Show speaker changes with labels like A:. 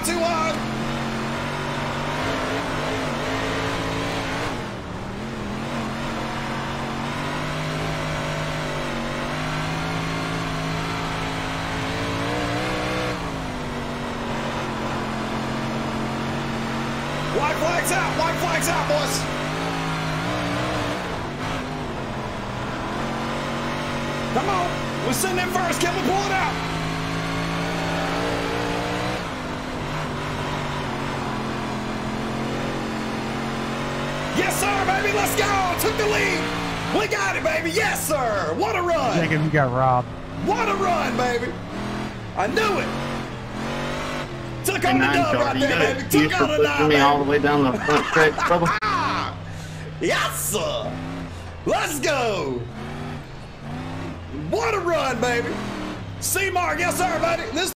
A: Not too wide. White flags out, boys. Come on, we're sitting in first. Can we pull it out? Yes, sir, baby. Let's go. Took the lead. We got it, baby. Yes, sir. What a run.
B: Jacob, you got robbed.
A: What a run, baby. I knew it. Took on the dub right there, baby. Took on the dub,
C: me all the way down the front stretch, brother.
A: Yes, sir. Let's go. What a run, baby. C-Mark, yes, sir, buddy. This